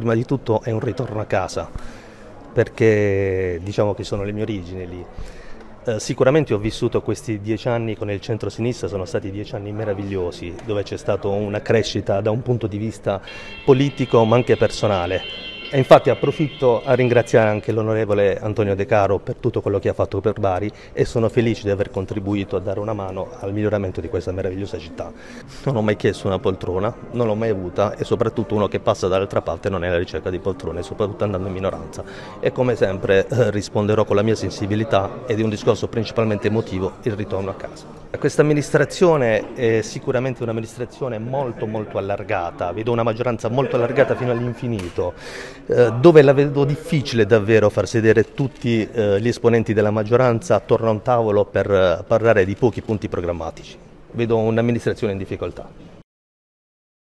prima di tutto è un ritorno a casa, perché diciamo che sono le mie origini lì. Sicuramente ho vissuto questi 10 anni con il centro-sinistra, sono stati 10 anni meravigliosi, dove c'è stata una crescita da un punto di vista politico ma anche personale. E infatti approfitto a ringraziare anche l'onorevole Antonio De Caro per tutto quello che ha fatto per Bari e sono felice di aver contribuito a dare una mano al miglioramento di questa meravigliosa città. Non ho mai chiesto una poltrona, non l'ho mai avuta e soprattutto uno che passa dall'altra parte non è alla ricerca di poltrone, soprattutto andando in minoranza. E come sempre risponderò con la mia sensibilità ed è un discorso principalmente emotivo, il ritorno a casa. Questa amministrazione è sicuramente un'amministrazione molto allargata, vedo una maggioranza molto allargata fino all'infinito, dove la vedo difficile davvero far sedere tutti gli esponenti della maggioranza attorno a un tavolo per parlare di pochi punti programmatici. Vedo un'amministrazione in difficoltà.